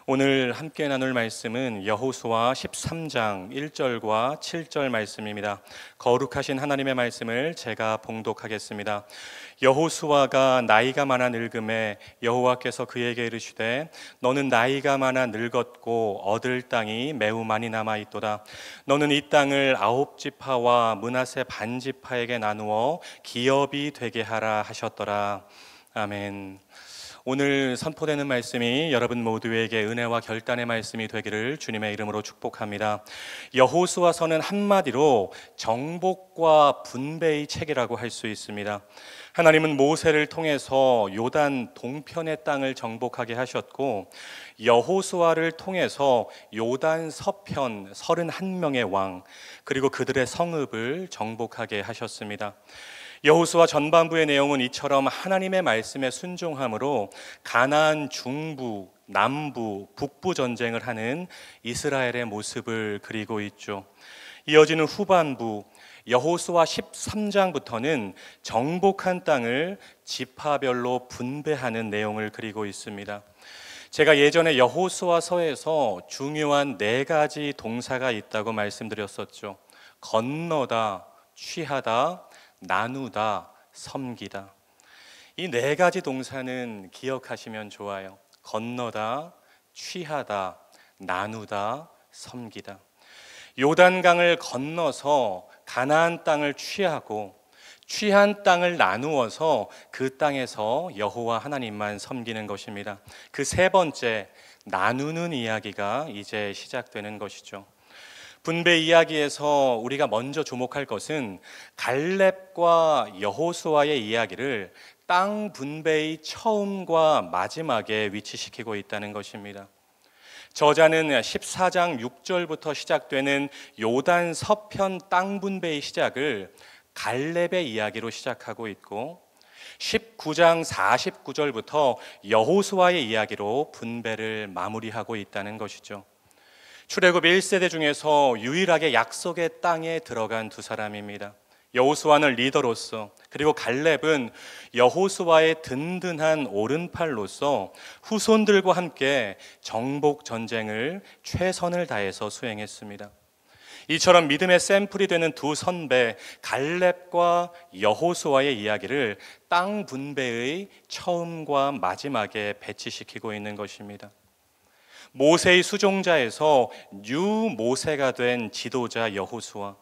오늘 함께 나눌 말씀은 여호수아 13장 1절과 7절 말씀입니다. 거룩하신 하나님의 말씀을 제가 봉독하겠습니다. 여호수아가 나이가 많아 늙음에 여호와께서 그에게 이르시되 너는 나이가 많아 늙었고 얻을 땅이 매우 많이 남아 있도다. 너는 이 땅을 9지파와 므낫세 반지파에게 나누어 기업이 되게 하라 하셨더라. 아멘. 오늘 선포되는 말씀이 여러분 모두에게 은혜와 결단의 말씀이 되기를 주님의 이름으로 축복합니다. 여호수아서는 한마디로 정복과 분배의 책이라고 할 수 있습니다. 하나님은 모세를 통해서 요단 동편의 땅을 정복하게 하셨고, 여호수아를 통해서 요단 서편 31명의 왕, 그리고 그들의 성읍을 정복하게 하셨습니다. 여호수아 전반부의 내용은 이처럼 하나님의 말씀에 순종함으로 가나안 중부, 남부, 북부 전쟁을 하는 이스라엘의 모습을 그리고 있죠. 이어지는 후반부 여호수아 13장부터는 정복한 땅을 지파별로 분배하는 내용을 그리고 있습니다. 제가 예전에 여호수아서에서 중요한 4가지 동사가 있다고 말씀드렸었죠. 건너다, 취하다, 나누다, 섬기다. 이 4가지 동사는 기억하시면 좋아요. 건너다, 취하다, 나누다, 섬기다. 요단강을 건너서 가나안 땅을 취하고 취한 땅을 나누어서 그 땅에서 여호와 하나님만 섬기는 것입니다. 그 3번째 나누는 이야기가 이제 시작되는 것이죠. 분배 이야기에서 우리가 먼저 주목할 것은 갈렙과 여호수아의 이야기를 땅 분배의 처음과 마지막에 위치시키고 있다는 것입니다. 저자는 14장 6절부터 시작되는 요단 서편 땅 분배의 시작을 갈렙의 이야기로 시작하고 있고, 19장 49절부터 여호수아의 이야기로 분배를 마무리하고 있다는 것이죠. 출애굽 1세대 중에서 유일하게 약속의 땅에 들어간 2사람입니다. 여호수아는 리더로서, 그리고 갈렙은 여호수아의 든든한 오른팔로서 후손들과 함께 정복 전쟁을 최선을 다해서 수행했습니다. 이처럼 믿음의 샘플이 되는 2 선배 갈렙과 여호수아의 이야기를 땅 분배의 처음과 마지막에 배치시키고 있는 것입니다. 모세의 수종자에서 뉴 모세가 된 지도자 여호수아,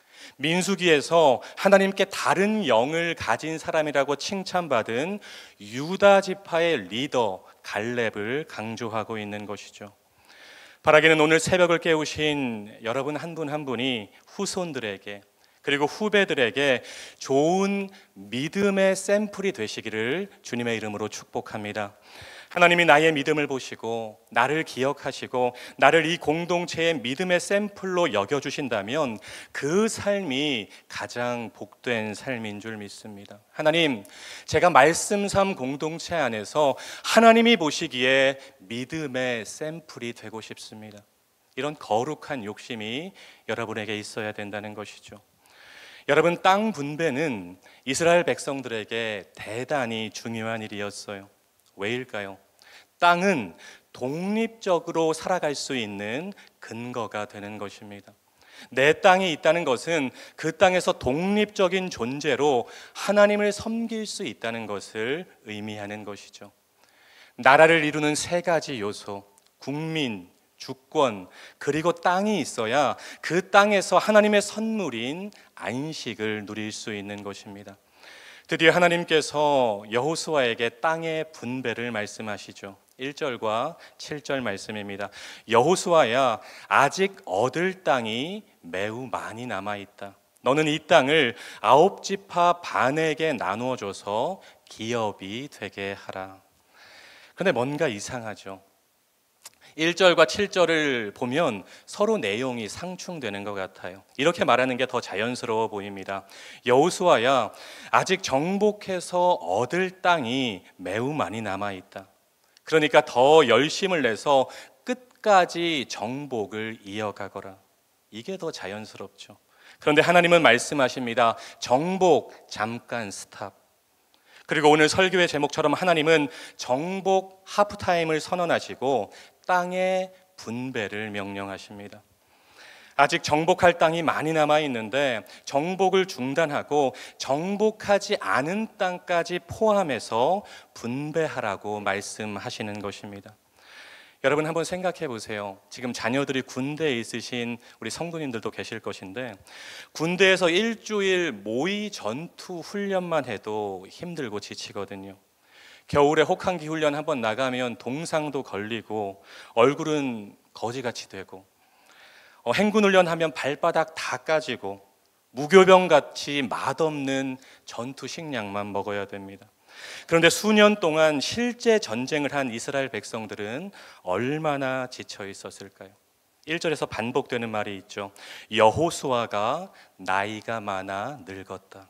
민수기에서 하나님께 다른 영을 가진 사람이라고 칭찬받은 유다 지파의 리더 갈렙을 강조하고 있는 것이죠. 바라기는 오늘 새벽을 깨우신 여러분 한 분 한 분이 후손들에게, 그리고 후배들에게 좋은 믿음의 샘플이 되시기를 주님의 이름으로 축복합니다. 하나님이 나의 믿음을 보시고 나를 기억하시고 나를 이 공동체의 믿음의 샘플로 여겨주신다면 그 삶이 가장 복된 삶인 줄 믿습니다. 하나님, 제가 말씀 삶 공동체 안에서 하나님이 보시기에 믿음의 샘플이 되고 싶습니다. 이런 거룩한 욕심이 여러분에게 있어야 된다는 것이죠. 여러분, 땅 분배는 이스라엘 백성들에게 대단히 중요한 일이었어요. 왜일까요? 땅은 독립적으로 살아갈 수 있는 근거가 되는 것입니다. 내 땅이 있다는 것은 그 땅에서 독립적인 존재로 하나님을 섬길 수 있다는 것을 의미하는 것이죠. 나라를 이루는 3가지 요소, 국민, 주권, 그리고 땅이 있어야 그 땅에서 하나님의 선물인 안식을 누릴 수 있는 것입니다. 드디어 하나님께서 여호수아에게 땅의 분배를 말씀하시죠. 1절과 7절 말씀입니다. 여호수아야, 아직 얻을 땅이 매우 많이 남아있다. 너는 이 땅을 9지파 반에게 나누어줘서 기업이 되게 하라. 그런데 뭔가 이상하죠. 1절과 7절을 보면 서로 내용이 상충되는 것 같아요. 이렇게 말하는 게 더 자연스러워 보입니다. 여호수아야, 아직 정복해서 얻을 땅이 매우 많이 남아있다. 그러니까 더 열심을 내서 끝까지 정복을 이어가거라. 이게 더 자연스럽죠. 그런데 하나님은 말씀하십니다. 정복 잠깐 스탑. 그리고 오늘 설교의 제목처럼 하나님은 정복 하프타임을 선언하시고 땅의 분배를 명령하십니다. 아직 정복할 땅이 많이 남아 있는데 정복을 중단하고 정복하지 않은 땅까지 포함해서 분배하라고 말씀하시는 것입니다. 여러분 한번 생각해 보세요. 지금 자녀들이 군대에 있으신 우리 성도님들도 계실 것인데 군대에서 일주일 모의 전투 훈련만 해도 힘들고 지치거든요. 겨울에 혹한기 훈련 한번 나가면 동상도 걸리고 얼굴은 거지같이 되고 행군 훈련 하면 발바닥 다 까지고 무교병같이 맛없는 전투 식량만 먹어야 됩니다. 그런데 수년 동안 실제 전쟁을 한 이스라엘 백성들은 얼마나 지쳐 있었을까요? 1절에서 반복되는 말이 있죠. 여호수아가 나이가 많아 늙었다.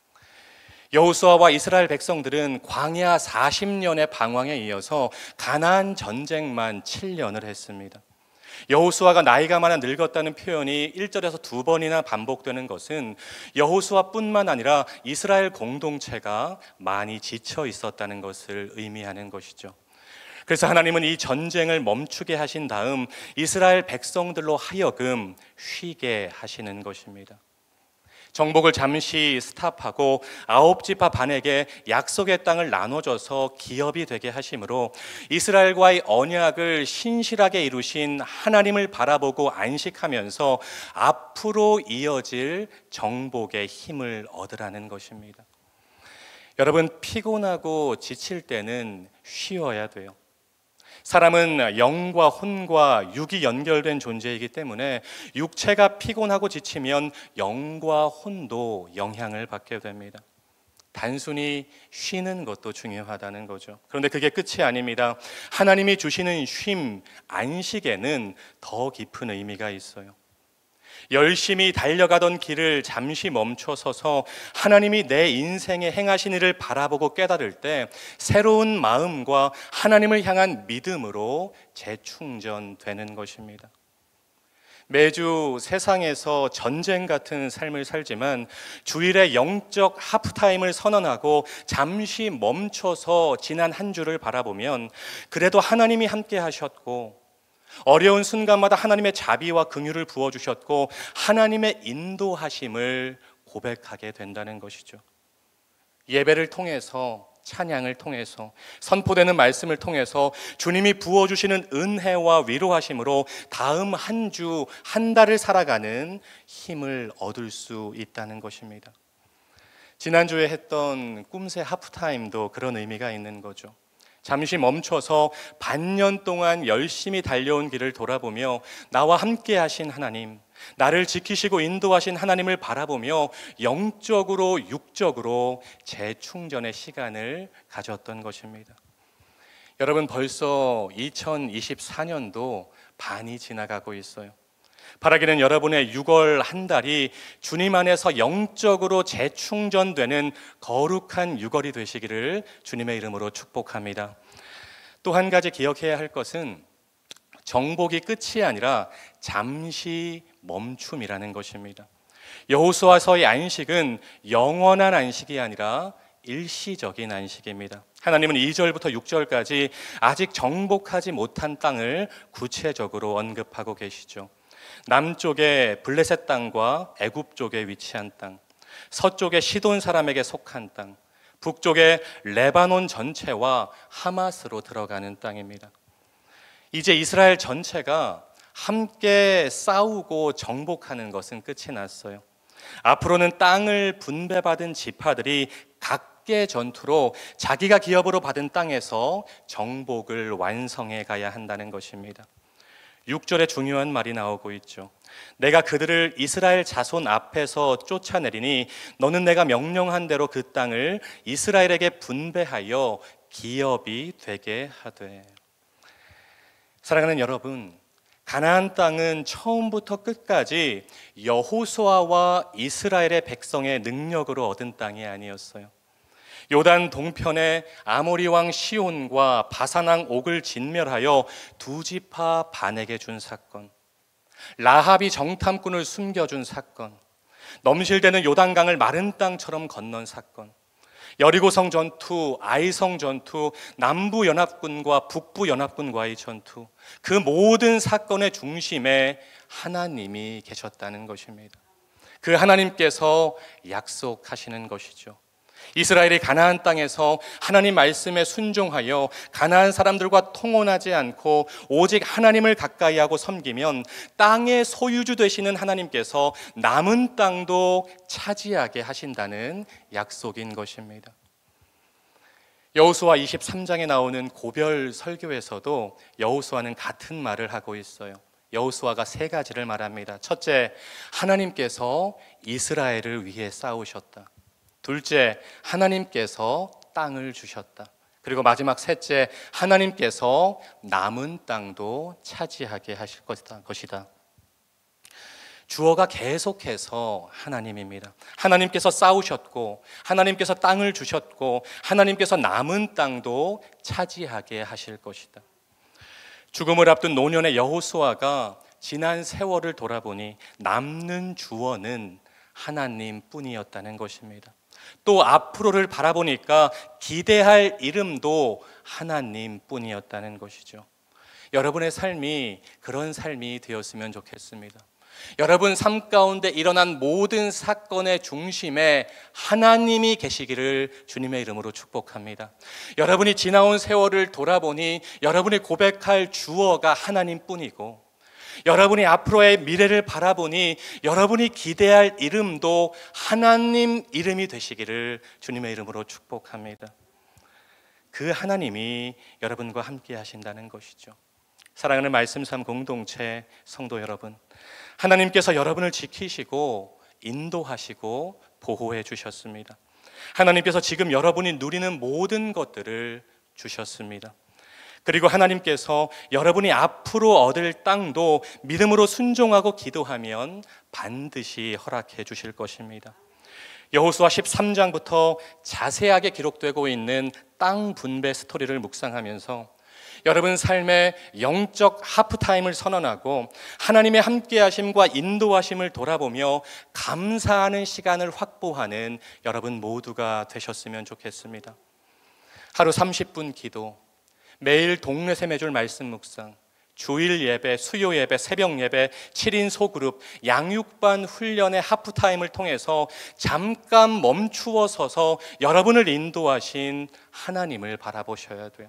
여호수아와 이스라엘 백성들은 광야 40년의 방황에 이어서 가나안 전쟁만 7년을 했습니다. 여호수아가 나이가 많아 늙었다는 표현이 1절에서 2번이나 반복되는 것은 여호수아뿐만 아니라 이스라엘 공동체가 많이 지쳐 있었다는 것을 의미하는 것이죠. 그래서 하나님은 이 전쟁을 멈추게 하신 다음 이스라엘 백성들로 하여금 쉬게 하시는 것입니다. 정복을 잠시 스탑하고 9지파 반에게 약속의 땅을 나눠줘서 기업이 되게 하심으로 이스라엘과의 언약을 신실하게 이루신 하나님을 바라보고 안식하면서 앞으로 이어질 정복의 힘을 얻으라는 것입니다. 여러분, 피곤하고 지칠 때는 쉬어야 돼요. 사람은 영과 혼과 육이 연결된 존재이기 때문에 육체가 피곤하고 지치면 영과 혼도 영향을 받게 됩니다. 단순히 쉬는 것도 중요하다는 거죠. 그런데 그게 끝이 아닙니다. 하나님이 주시는 쉼, 안식에는 더 깊은 의미가 있어요. 열심히 달려가던 길을 잠시 멈춰서서 하나님이 내 인생에 행하신 일을 바라보고 깨달을 때 새로운 마음과 하나님을 향한 믿음으로 재충전되는 것입니다. 매주 세상에서 전쟁 같은 삶을 살지만 주일에 영적 하프타임을 선언하고 잠시 멈춰서 지난 한 주를 바라보면 그래도 하나님이 함께 하셨고 어려운 순간마다 하나님의 자비와 긍휼을 부어주셨고 하나님의 인도하심을 고백하게 된다는 것이죠. 예배를 통해서, 찬양을 통해서, 선포되는 말씀을 통해서 주님이 부어주시는 은혜와 위로하심으로 다음 한 주, 한 달을 살아가는 힘을 얻을 수 있다는 것입니다. 지난주에 했던 꿈새 하프타임도 그런 의미가 있는 거죠. 잠시 멈춰서 반년 동안 열심히 달려온 길을 돌아보며 나와 함께 하신 하나님, 나를 지키시고 인도하신 하나님을 바라보며 영적으로 육적으로 재충전의 시간을 가졌던 것입니다. 여러분, 벌써 2024년도 반이 지나가고 있어요. 바라기는 여러분의 6월 한 달이 주님 안에서 영적으로 재충전되는 거룩한 6월이 되시기를 주님의 이름으로 축복합니다. 또 한 가지 기억해야 할 것은 정복이 끝이 아니라 잠시 멈춤이라는 것입니다. 여호수아서의 안식은 영원한 안식이 아니라 일시적인 안식입니다. 하나님은 2절부터 6절까지 아직 정복하지 못한 땅을 구체적으로 언급하고 계시죠. 남쪽에 블레셋 땅과 애굽 쪽에 위치한 땅, 서쪽에 시돈 사람에게 속한 땅, 북쪽에 레바논 전체와 하마스로 들어가는 땅입니다. 이제 이스라엘 전체가 함께 싸우고 정복하는 것은 끝이 났어요. 앞으로는 땅을 분배받은 지파들이 각계 전투로 자기가 기업으로 받은 땅에서 정복을 완성해 가야 한다는 것입니다. 6절에 중요한 말이 나오고 있죠. 내가 그들을 이스라엘 자손 앞에서 쫓아내리니 너는 내가 명령한 대로 그 땅을 이스라엘에게 분배하여 기업이 되게 하되. 사랑하는 여러분, 가나안 땅은 처음부터 끝까지 여호수아와 이스라엘의 백성의 능력으로 얻은 땅이 아니었어요. 요단 동편에 아모리 왕 시온과 바산 왕 옥을 진멸하여 두 지파 반에게 준 사건, 라합이 정탐꾼을 숨겨준 사건, 넘실대는 요단강을 마른 땅처럼 건넌 사건, 여리고성 전투, 아이성 전투, 남부 연합군과 북부 연합군과의 전투, 그 모든 사건의 중심에 하나님이 계셨다는 것입니다. 그 하나님께서 약속하시는 것이죠. 이스라엘이 가나안 땅에서 하나님 말씀에 순종하여 가나안 사람들과 통혼하지 않고 오직 하나님을 가까이 하고 섬기면 땅의 소유주 되시는 하나님께서 남은 땅도 차지하게 하신다는 약속인 것입니다. 여호수아 23장에 나오는 고별 설교에서도 여호수아는 같은 말을 하고 있어요. 여호수아가 세 가지를 말합니다. 첫째, 하나님께서 이스라엘을 위해 싸우셨다. 둘째, 하나님께서 땅을 주셨다. 그리고 마지막 셋째, 하나님께서 남은 땅도 차지하게 하실 것이다. 주어가 계속해서 하나님입니다. 하나님께서 싸우셨고, 하나님께서 땅을 주셨고, 하나님께서 남은 땅도 차지하게 하실 것이다. 죽음을 앞둔 노년의 여호수아가 지난 세월을 돌아보니 남는 주어는 하나님뿐이었다는 것입니다. 또 앞으로를 바라보니까 기대할 이름도 하나님뿐이었다는 것이죠. 여러분의 삶이 그런 삶이 되었으면 좋겠습니다. 여러분 삶 가운데 일어난 모든 사건의 중심에 하나님이 계시기를 주님의 이름으로 축복합니다. 여러분이 지나온 세월을 돌아보니 여러분이 고백할 주어가 하나님뿐이고, 여러분이 앞으로의 미래를 바라보니 여러분이 기대할 이름도 하나님 이름이 되시기를 주님의 이름으로 축복합니다. 그 하나님이 여러분과 함께 하신다는 것이죠. 사랑하는 말씀 삶 공동체 성도 여러분, 하나님께서 여러분을 지키시고 인도하시고 보호해 주셨습니다. 하나님께서 지금 여러분이 누리는 모든 것들을 주셨습니다. 그리고 하나님께서 여러분이 앞으로 얻을 땅도 믿음으로 순종하고 기도하면 반드시 허락해 주실 것입니다. 여호수아 13장부터 자세하게 기록되고 있는 땅 분배 스토리를 묵상하면서 여러분 삶의 영적 하프타임을 선언하고 하나님의 함께하심과 인도하심을 돌아보며 감사하는 시간을 확보하는 여러분 모두가 되셨으면 좋겠습니다. 하루 30분 기도, 매일 동네 샘매줄 말씀 묵상, 주일 예배, 수요 예배, 새벽 예배, 7인 소그룹, 양육반 훈련의 하프타임을 통해서 잠깐 멈추어 서서 여러분을 인도하신 하나님을 바라보셔야 돼요.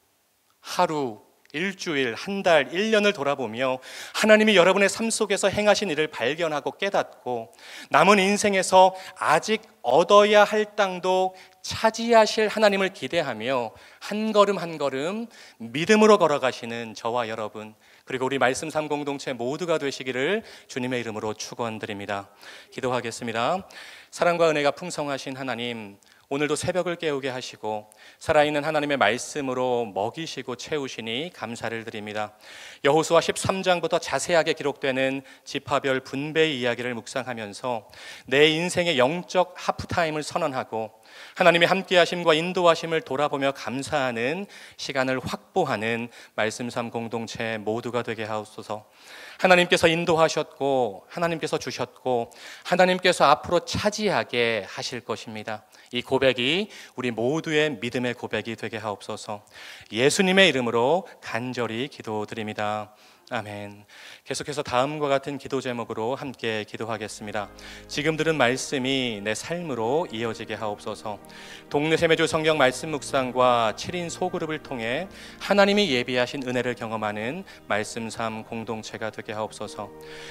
하루, 일주일, 한 달, 1년을 돌아보며 하나님이 여러분의 삶 속에서 행하신 일을 발견하고 깨닫고 남은 인생에서 아직 얻어야 할 땅도 차지하실 하나님을 기대하며 한 걸음 한 걸음 믿음으로 걸어가시는 저와 여러분, 그리고 우리 말씀 삶 공동체 모두가 되시기를 주님의 이름으로 축원드립니다. 기도하겠습니다. 사랑과 은혜가 풍성하신 하나님, 오늘도 새벽을 깨우게 하시고 살아있는 하나님의 말씀으로 먹이시고 채우시니 감사를 드립니다. 여호수아 13장부터 자세하게 기록되는 지파별 분배의 이야기를 묵상하면서 내 인생의 영적 하프타임을 선언하고 하나님의 함께하심과 인도하심을 돌아보며 감사하는 시간을 확보하는 말씀 삶 공동체 모두가 되게 하옵소서. 하나님께서 인도하셨고 하나님께서 주셨고 하나님께서 앞으로 차지하게 하실 것입니다. 이 고백이 우리 모두의 믿음의 고백이 되게 하옵소서. 예수님의 이름으로 간절히 기도드립니다. 아멘. 계속해서 다음과 같은 기도 제목으로 함께 기도하겠습니다. 지금 들은 말씀이 내 삶으로 이어지게 하옵소서. 동네 샘매줄 성경 말씀 묵상과 7인 소그룹을 통해 하나님이 예비하신 은혜를 경험하는 말씀 삶 공동체가 되게 하옵소서.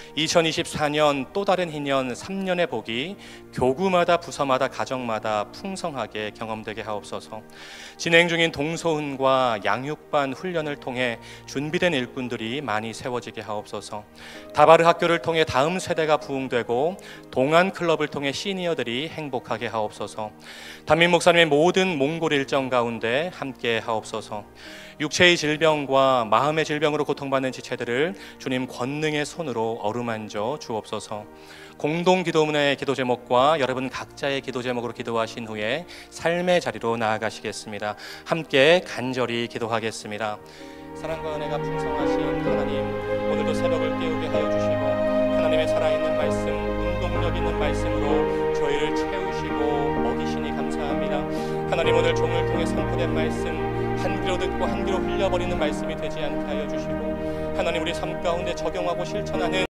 2024년 또 다른 희년 3년의 복이 교구마다 부서마다 가정마다 풍성하게 경험되게 하옵소서. 진행 중인 동소훈과 양육반 훈련을 통해 준비된 일꾼들이 많이 세워지게 하옵소서. 다바르 학교를 통해 다음 세대가 부흥되고 동안 클럽을 통해 시니어들이 행복하게 하옵소서. 담임 목사님의 모든 몽골 일정 가운데 함께 하옵소서. 육체의 질병과 마음의 질병으로 고통받는 지체들을 주님 권능의 손으로 어루만져 주옵소서. 공동 기도문의 기도 제목과 여러분 각자의 기도 제목으로 기도하신 후에 삶의 자리로 나아가시겠습니다. 함께 간절히 기도하겠습니다. 사랑과 은혜가 풍성하신 하나님, 오늘도 새벽을 깨우게 하여 주시고 하나님의 살아있는 말씀, 운동력 있는 말씀으로 저희를 채우시고 먹이시니 감사합니다. 하나님, 오늘 종을 통해 선포된 말씀 한 귀로 듣고 한 귀로 흘려버리는 말씀이 되지 않게 하여 주시고, 하나님, 우리 삶 가운데 적용하고 실천하는